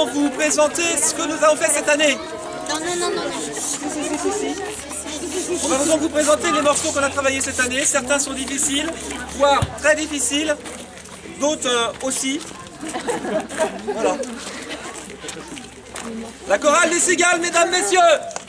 vous présenter ce que nous avons fait cette année. Non. On va donc vous présenter les morceaux qu'on a travaillés cette année. Certains sont difficiles, voire très difficiles, d'autres aussi. Voilà. La chorale des cigales, mesdames, messieurs.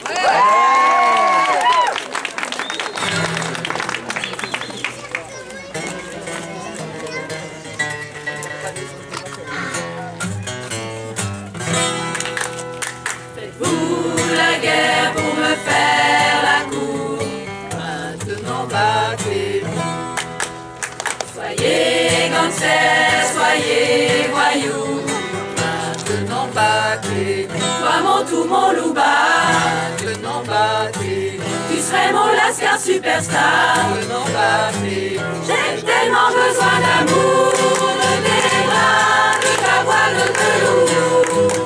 Faites-vous la guerre pour me faire la cour? Maintenant battez-vous. Soyez gangsters, soyez voyous. Maintenant battez-vous. Toi mon tout, mon louba. Maintenant battez-vous. Tu serais mon lascar superstar. Maintenant battez-vous. J'ai tellement besoin d'amour, de tes bras, de ta voix de velours.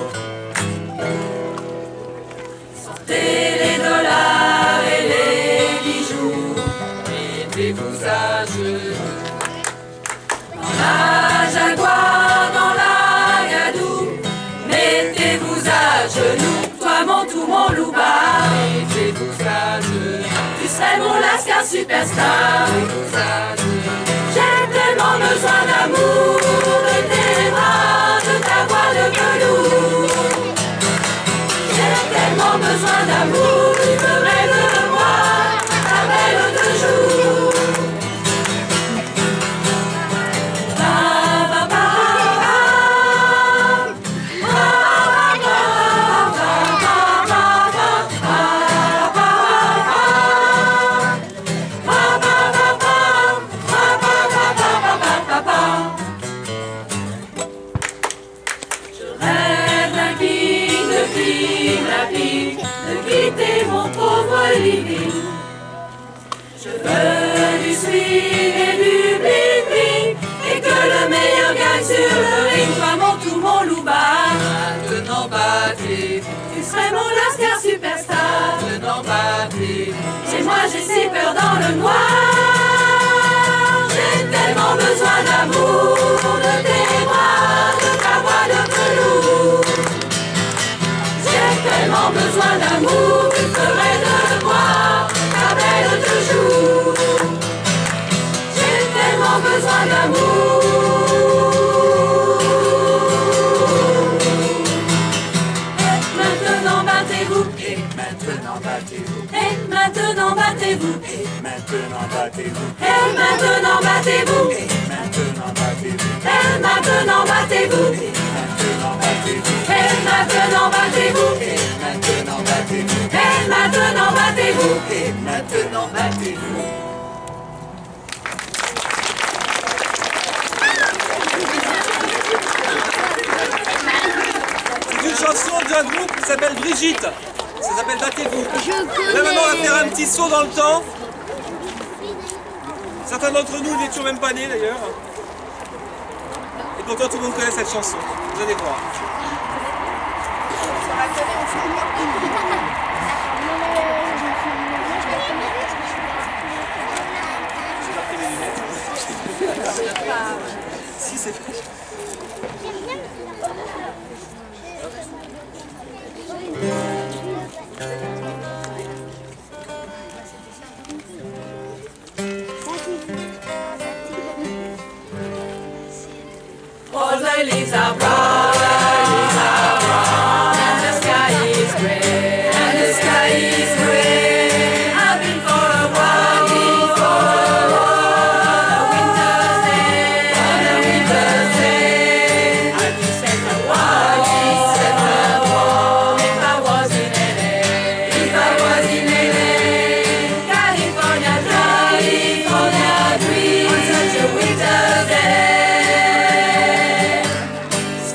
Sortez les dollars et les bijoux, mettez-vous à genoux. Dans la Jaguar, dans la Gadou, mettez-vous à genoux. Toi mon tout, mon louba, mettez-vous à genoux. Tu serais mon lascar superstar. Mettez-vous à genoux. J'ai tellement besoin d'amour, de tes bras, de ta voix de velours. J'ai tellement besoin d'amour, tu ferais de moi ta belle de jour. De quitter mon pauvre living. Je veux du swing et du bling bling, et que le meilleur gagne sur le ring. Toi mon tout, mon louba. Maintenant battez-vous. Tu serais mon lascar superstar. Maintenant battez-vous. Chez moi j'ai si peur dans le noir. J'ai tellement besoin d'amour, de tes bras, de ta voix de velours. J'ai tellement besoin d'amour, tu ferais de moi ta belle de jour. J'ai tellement besoin d'amour. Et maintenant battez-vous. Et maintenant battez-vous. Et maintenant battez-vous. Et maintenant battez-vous. Et maintenant battez-vous. Et maintenant battez-vous. Et maintenant battez-vous. Et maintenant battez-vous. Et maintenant battez-vous. Et maintenant battez-vous. Et maintenant battez-vous. C'est une chanson d'un groupe qui s'appelle Brigitte. Ça s'appelle Battez-vous. Là maintenant on va faire un petit saut dans le temps. Certains d'entre nous n'étions même pas nés d'ailleurs. Et pourtant tout le monde connaît cette chanson. Vous allez voir. Si c'est fou. All the leaves are brown, and the sky is gray, and the sky is gray. I've been for a walk, on a winter's day, I'd be safe and warm, if I was in LA, California dream, on such a winter's day.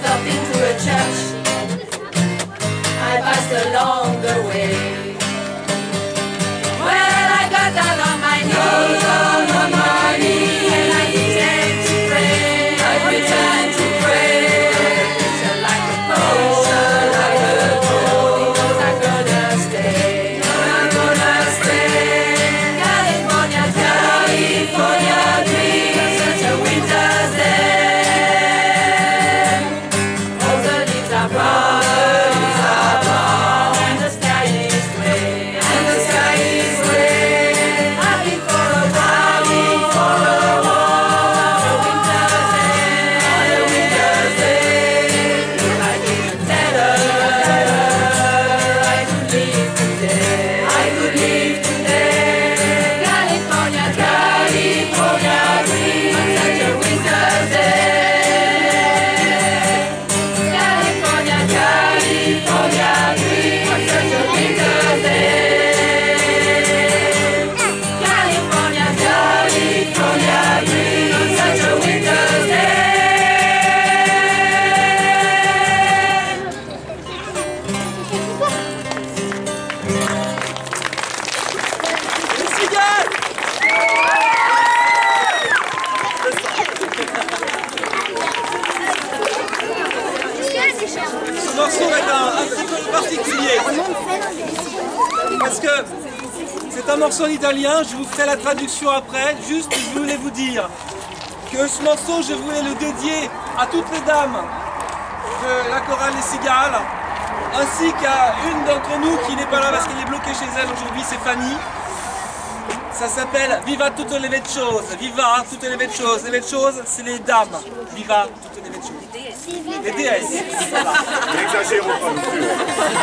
Ce morceau est un petit peu particulier. Parce que c'est un morceau en italien, je vous ferai la traduction après. Juste, je voulais vous dire que ce morceau, je voulais le dédier à toutes les dames de la chorale Les Cigales, ainsi qu'à une d'entre nous qui n'est pas là parce qu'elle est bloquée chez elle aujourd'hui, c'est Fanny. Ça s'appelle Viva tutte le vecchiose. Viva tutte le vecchiose. Les vecchiose, c'est les dames. Viva tutte le vecchiose. Les déesses. Voilà. N'exagérons pas non plus.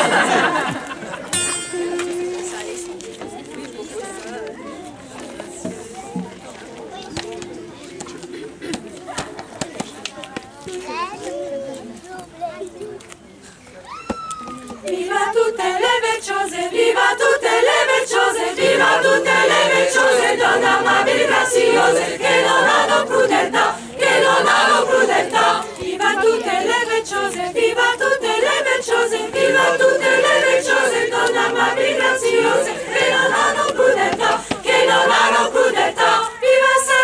Viva tutte le vecchiose, viva tutte le vecchiose, viva tutte le vecchiose, donne amabili graziose, che non hanno crudeltà, che non hanno crudeltà. Viva tutte le vecchiose, viva tutte le vecchiose, viva tutte le vecchiose, donne amabili graziose, che non hanno crudeltà, che non hanno crudeltà. Viva se,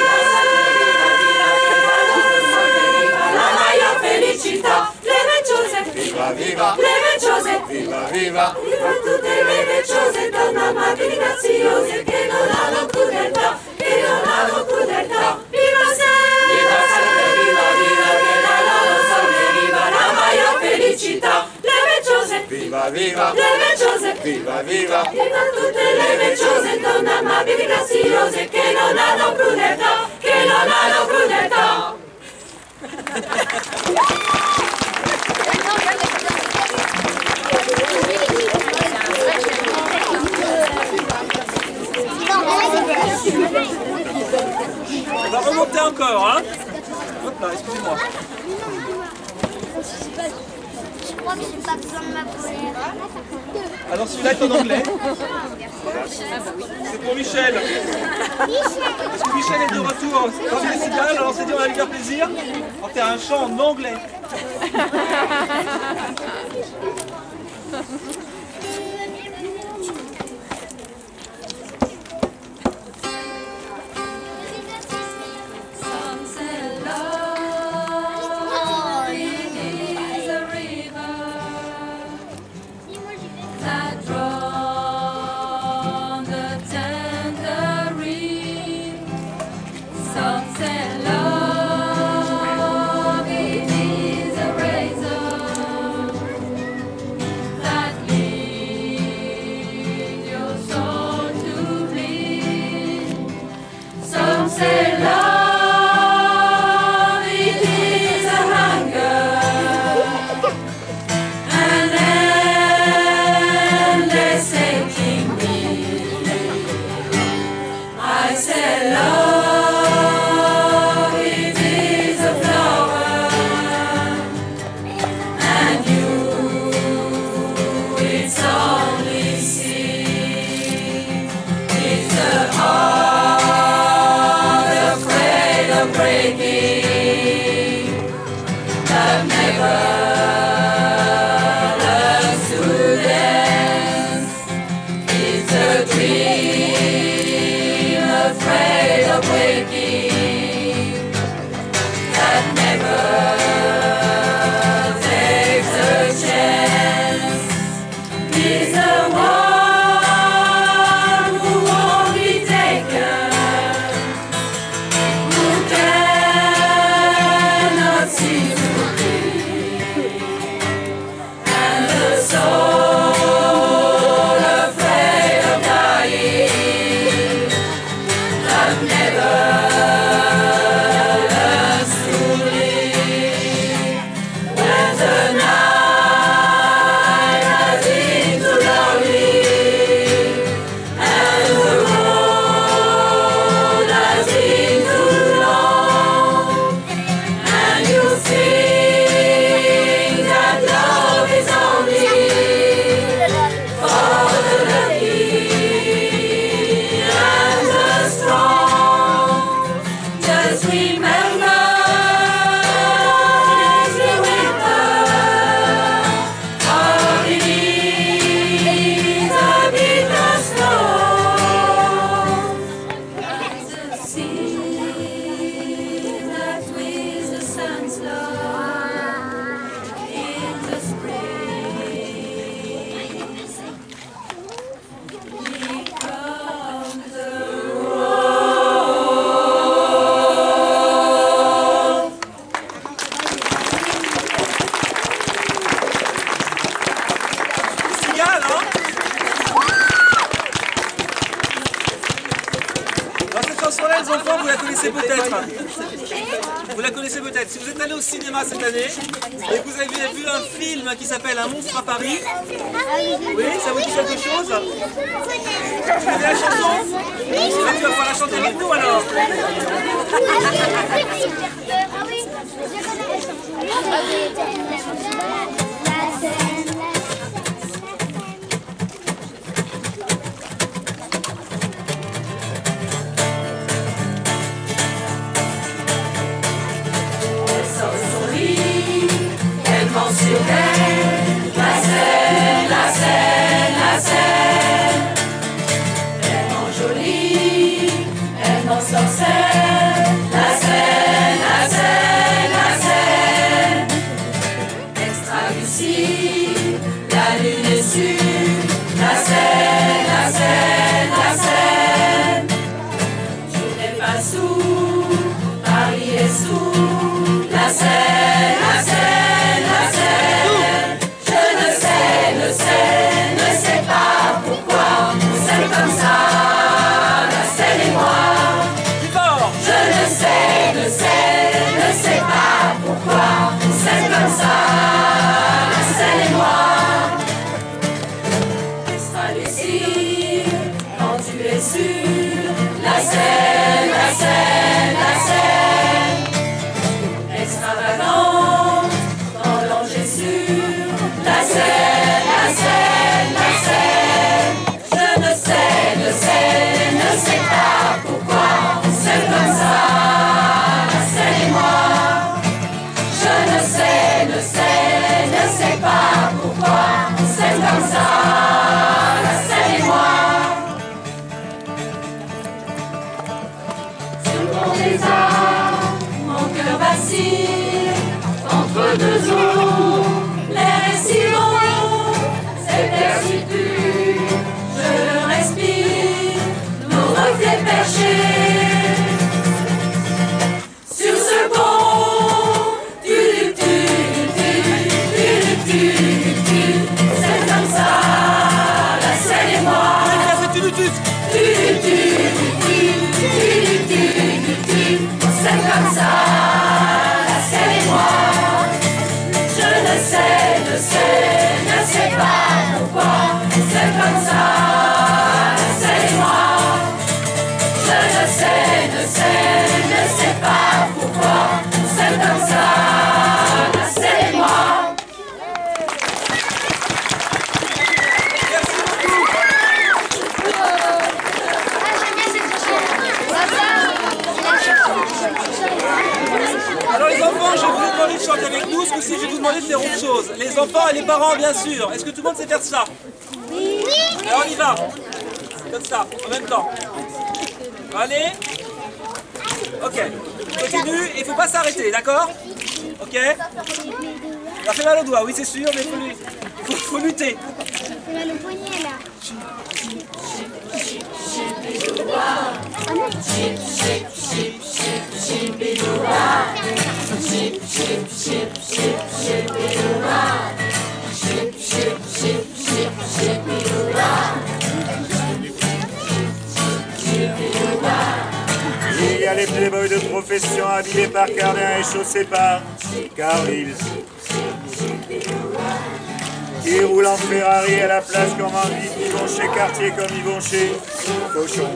viva la Maia felicità, le vecchiose, Viva, viva, le vecchiose. viva, viva. Viva tutte le vecchiose, donne amabili graziose, che non hanno crudeltà, che non hanno crudeltà. Viva se, viva, viva, che la loro sole, viva la Maia felicità. Le vecchiose, Viva, viva, le vecchiose, viva, viva. viva tutte le vecchiose, donne amabili graziose, che non hanno crudeltà, che non hanno crudeltà. On va remonter encore, hein. Hop là, excusez-moi. Je crois que j'ai pas besoin de ma polaire. Alors celui-là est en anglais. C'est pour Michel. Parce que Michel est de retour dans les Cigales, alors on s'est dit on va lui faire plaisir. On fait un chant en anglais. Some say love, it is a river that draws the tangerine. Some say love, it is a razor that leads your soul to bleed. Some say love, it is a hunger, an endless aching need. I say love, it is a flower, and you, its only seed. It's a heart afraid of breaking, that never learns to dance. It's a dream afraid of waking, that never takes a chance. He's the one who won't be taken, who cannot see to be. enfants, vous la connaissez peut-être. Vous la connaissez peut-être. Si vous êtes allé au cinéma cette année et que vous avez vu un film qui s'appelle Un monstre à Paris, oui, ça vous dit quelque chose? Vous connaissez la chanson? Ah, tu vas pouvoir la chanter avec nous alors. Entre deux eaux, l'air est si bon, cette air si pur, je le respire, nos reflets perchés sur ce pont. C'est comme ça, la Seine et moi. C'est comme ça. Ne sais pas pourquoi, c'est comme ça, c'est moi. Je ne sais pas pourquoi, c'est comme ça, c'est moi. Alors les enfants, je vais vous demander de chanter avec nous. Ce coup-ci, je vais vous demander de faire autre chose. Les enfants et les parents, bien sûr. Est-ce que tout le monde sait faire ça? Oui. Alors on y va. Comme ça, en même temps. Allez. Ok. Continue. Il ne faut pas s'arrêter, d'accord? Ok. Ça fait mal au doigt, oui c'est sûr, mais il faut lutter. Ça fait mal au poignet là. Il y a les playboys de profession habillés par Cardin et chaussés par Carville, qui roulent en Ferrari à la place comme envie, qui vont chez Cartier comme ils vont chez Cochon.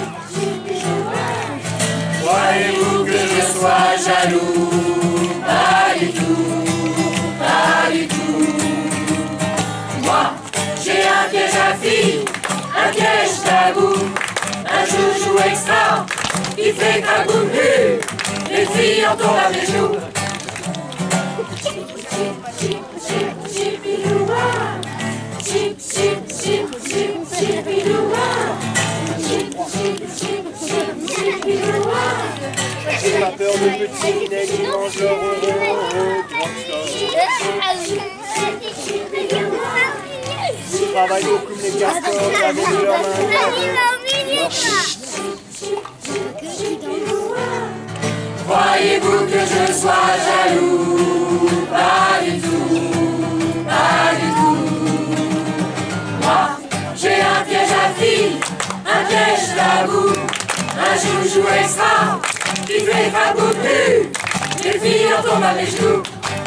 Croyez-vous que je sois jaloux? Pas du tout, pas du tout. Moi, j'ai un piège à filles, un piège tabou, un joujou extra qui fait qu'un boum les filles en tombent à mes genoux. J'ai pas peur de petits minets qui mangent leur euro au drugstore. Ils travaillent beaucoup les castors avec leurs mains. Croyez-vous que je sois jaloux? Pas du tout, pas du tout. Moi, j'ai un piège à filles, un piège tabou, un joujou extra qui fait raboucou, les filles en tombent à mes genoux.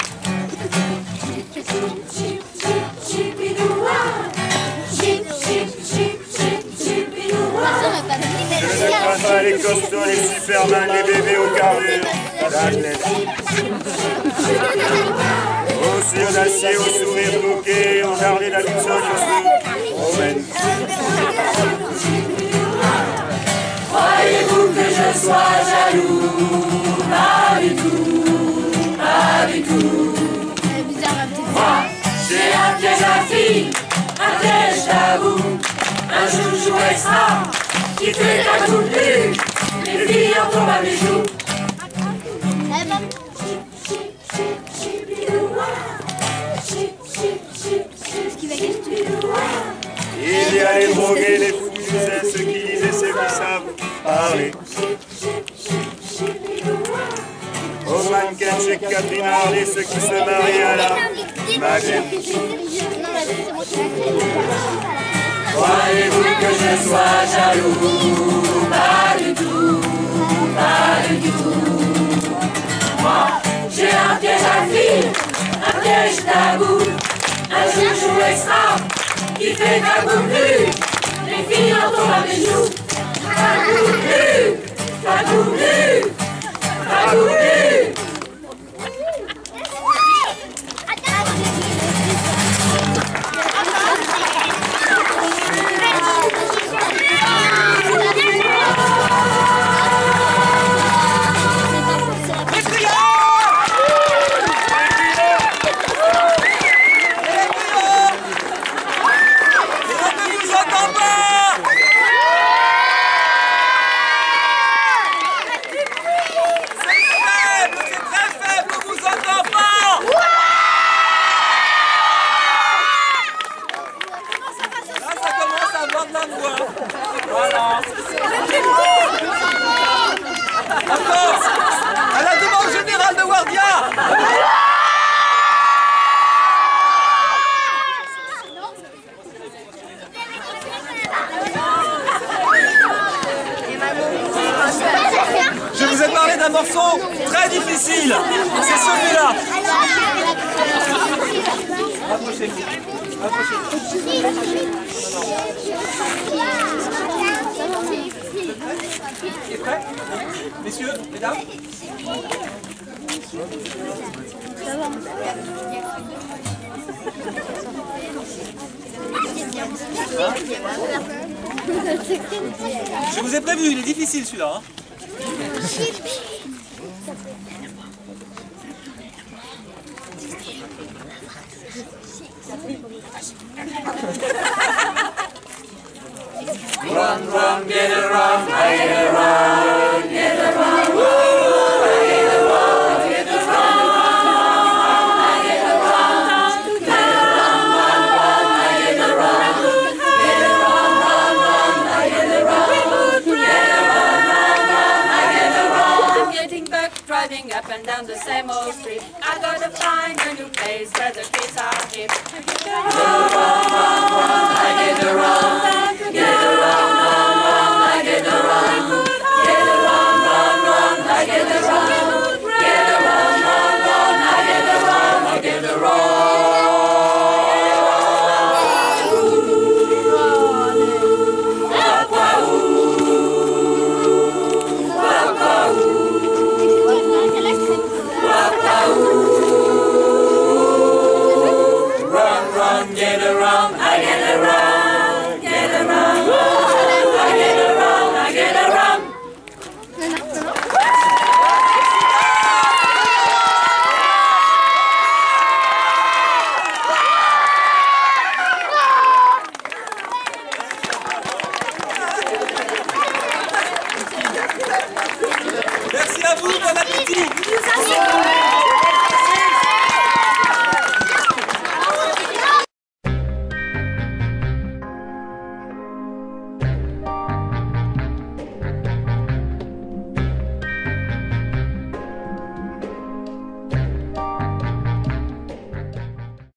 Je ne crains pas les costauds, les supermans, les bébés au carrure, d'athlètes. Aux yeux d'acier, au sourire bouquet, aux jardins d'Alexandre, romaine. Croyez-vous que je sois jaloux? Pas du tout, pas du tout. Moi, j'ai un piège à fille, un piège tabou, un joujou extra qui fait un coup de vue, les filles en tombent à mes genoux. Il y a les drogués, les fous, ceux qui lisent et ceux qui savent parler. Aux mannequins chez Catherine Hardy, ceux qui se marient à la Maghreb. Croyez-vous que je sois jaloux? Pas du tout, pas du tout. Moi, j'ai un piège à fille, un piège tabou, un joujou extra qui fait cabouclu, les filles en tombent à mes genoux. Cabouclu, cabouclu, cabouclu. Voilà. Encore. À la demande générale de Wardia. Je vous ai parlé d'un morceau très difficile. C'est celui-là. Approchez-vous. Il est prêt? Messieurs, mesdames? Je vous ai prévenu, il est difficile celui-là. Hein. Run, run, get a run, I get a run, get a run, woo, I get a run, get a run, I get a run, get a run, I get a run, get a run, I get a run, get a run, I'm getting back, driving up and down the same old street. I gotta find a new place where the kids are hip.